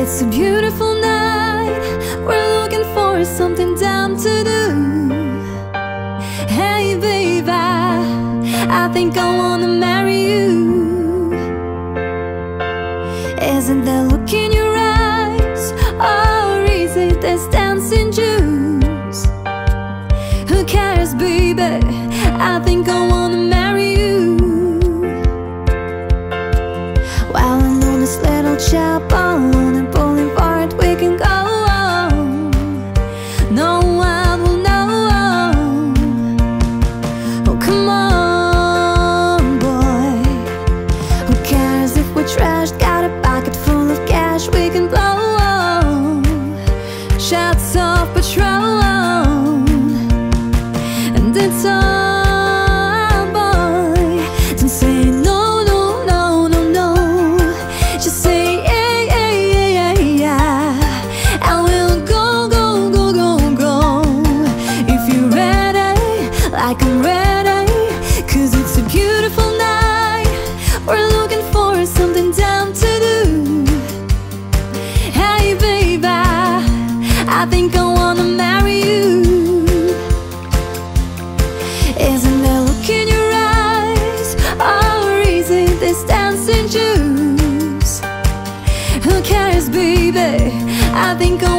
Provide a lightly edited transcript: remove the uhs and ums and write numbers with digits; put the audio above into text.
it's a beautiful night. We're looking for something dumb to do. Hey baby, I think I wanna marry you. Isn't that look in your eyes, or is it this dancing juice? Who cares baby, I think I wanna marry you. While I'm on this little chapel on a boulevard, we can go on. No one will know. Oh come on boy, who cares if we're trashed? Got a pocket full of cash we can blow on. Shots of Patron, and it's on boy. Don't say no, no, no, no, no. Just say yeah, yeah, yeah, yeah, yeah. And we'll go, go, go, go, go. If you're ready, like I'm ready, 'cause it's a beautiful night. We're looking for something dumb to do. Hey baby, I think I wanna marry you. Isn't there look in your eyes, or is it this dancing juice? Who cares baby, I think I